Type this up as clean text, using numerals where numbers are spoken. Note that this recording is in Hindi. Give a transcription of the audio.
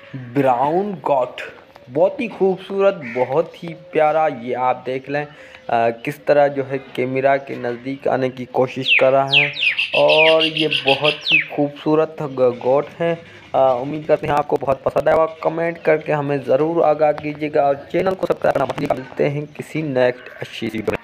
ब्राउन गॉट बहुत ही खूबसूरत, बहुत ही प्यारा। ये आप देख लें किस तरह जो है कैमरा के नज़दीक आने की कोशिश कर रहा है। और ये बहुत ही खूबसूरत गोट है। उम्मीद करते हैं आपको बहुत पसंद आएगा। कमेंट करके हमें ज़रूर आगाह कीजिएगा और चैनल को सब्सक्राइब करना मत भूलिएगा। मिलते हैं किसी नेक्स्ट अच्छी वीडियो में।